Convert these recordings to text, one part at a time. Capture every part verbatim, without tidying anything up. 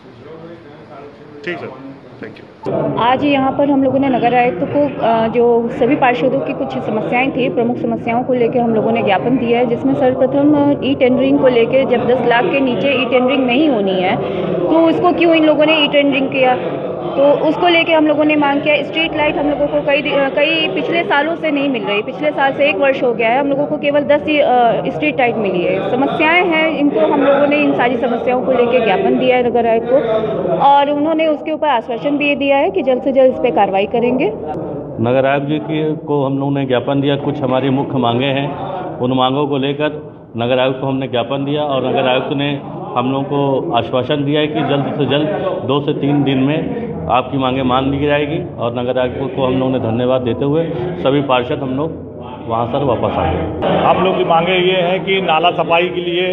ठीक sir, thank you. आज यहाँ पर हम लोगों ने नगर आयुक्त को जो सभी पार्षदों की कुछ समस्याएं थी, प्रमुख समस्याओं को लेकर हम लोगों ने ज्ञापन दिया है, जिसमें सर्वप्रथम ई टेंडरिंग को लेकर जब दस लाख के नीचे ई टेंडरिंग नहीं होनी है तो उसको क्यों इन लोगों ने ई टेंडरिंग किया, तो उसको लेके हम लोगों ने मांग किया। स्ट्रीट लाइट हम लोगों को कई कई पिछले सालों से नहीं मिल रही, पिछले साल से एक वर्ष हो गया है, हम लोगों को केवल दस ही स्ट्रीट लाइट मिली है। समस्याएं हैं, इनको हम लोगों ने इन सारी समस्याओं को लेके ज्ञापन दिया है नगर आयुक्त को, और उन्होंने उसके ऊपर आश्वासन भी दिया है कि जल्द से जल्द इस पर कार्रवाई करेंगे। नगर आयुक्त जी की को हम लोगों ने ज्ञापन दिया, कुछ हमारी मुख्य मांगे हैं, उन मांगों को लेकर नगर आयुक्त को हमने ज्ञापन दिया और नगर आयुक्त ने हम लोगों को आश्वासन दिया है कि जल्द से जल्द दो से तीन दिन में आपकी मांगे मान ली जाएगी। और नगर आयुक्त को हम लोगों ने धन्यवाद देते हुए सभी पार्षद हम लोग वहाँ सर वापस आ गए। हम लोग की मांगे ये है कि नाला सफाई के लिए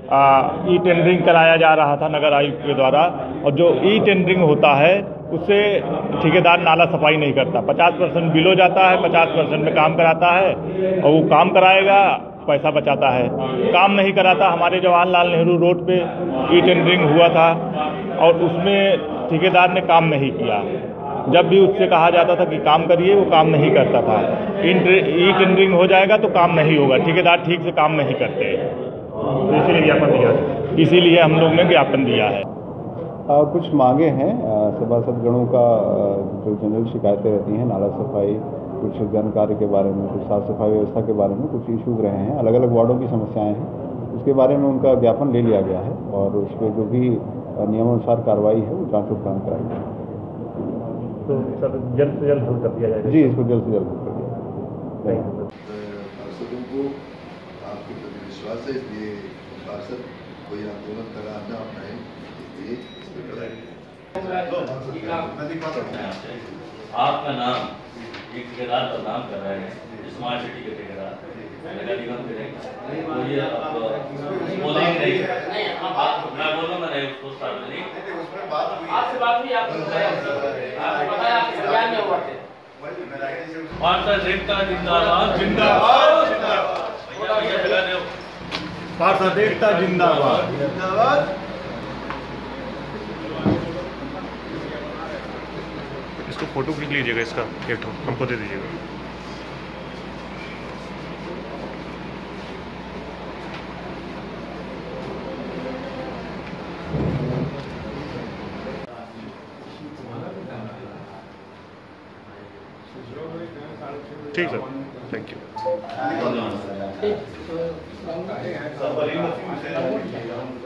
ई टेंडरिंग कराया जा रहा था नगर आयुक्त के द्वारा, और जो ई टेंडरिंग होता है उससे ठेकेदार नाला सफाई नहीं करता, पचास परसेंट बिल हो जाता है, पचास परसेंट में काम कराता है और वो काम कराएगा, पैसा बचाता है, काम नहीं कराता। हमारे जवाहरलाल नेहरू रोड पे ई टेंडरिंग हुआ था और उसमें ठेकेदार ने काम नहीं किया। जब भी उससे कहा जाता था कि काम करिए, वो काम नहीं करता था। ई टेंडरिंग हो जाएगा तो काम नहीं होगा, ठेकेदार ठीक से काम नहीं करते, इसीलिए ज्ञापन दिया इसीलिए हम लोग ने ज्ञापन दिया है। आ, कुछ मांगे हैं सभासद गणों का, जो जनरल शिकायतें रहती हैं, नाला सफाई, कुछ जन कार्य के बारे में, कुछ साफ सफाई व्यवस्था के बारे में कुछ इशूज रहे हैं, अलग अलग वार्डों की समस्याएं हैं, उसके बारे में उनका ज्ञापन ले लिया गया है और उस पर जो भी नियमानुसार कार्रवाई है वो जांच उपरांत कराई जाएगी। तो सर जल्द से जल्द दूर कर दिया जाएगा? जी, इसको जल्द से जल्द दूर कर दिया जाएगा। पार्षदों को आपके प्रति विश्वास है, इसलिए पार्षद कोई आंदोलन करा ना अपनाए, इसलिए इसमें कराएंगे। आपका नाम एक ठेकेदार का नाम कर रहे हैं, स्मार्ट सिटी के ठेकेदार नगर निगम के नहीं, वो ये आप बोलेंगे नहीं, मैं बोलूँगा नहीं उसको सार्वजनिक, आपसे बात हुई, आपको बताया, आपके बयान में हुआ थे। पार्षद एकता जिंदाबाद, जिंदाबाद, जिंदाबाद, पार्षद एकता जिंदाबाद, जिंदाबाद। इसको फोटो खींच लीजिएगा, इसका एक हमको दे दीजिएगा। ठीक सर, थैंक यू।